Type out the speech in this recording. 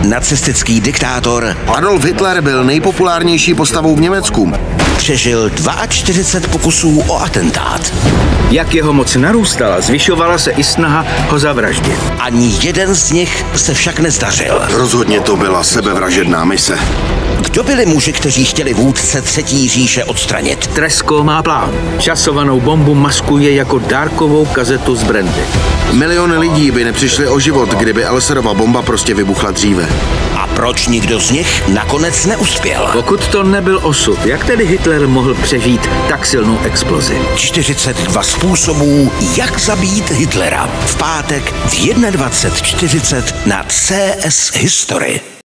nacistický diktátor Adolf Hitler byl nejpopulárnější postavou v Německu. přežil 42 pokusů o atentát. Jak jeho moc narůstala, zvyšovala se i snaha ho zavraždit. Ani jeden z nich se však nezdařil. Rozhodně to byla sebevražedná mise. Kdo byli muži, kteří chtěli vůdce Třetí říše odstranit? Tresko má plán. Časovanou bombu maskuje jako dárkovou kazetu z brandy. Miliony lidí by nepřišli o život, kdyby Elsserova bomba prostě vybuchla dříve. A proč nikdo z nich nakonec neuspěl? Pokud to nebyl osud, jak tedy Hitler mohl přežít tak silnou explozi? 42 způsobů, jak zabít Hitlera. V pátek v 21:40 na CS History.